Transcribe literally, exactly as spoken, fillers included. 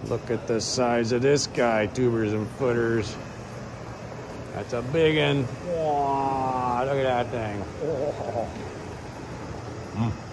Look at the size of this guy, tubers and footers. That's a big one. Wow, look at that thing. Oh. Mm.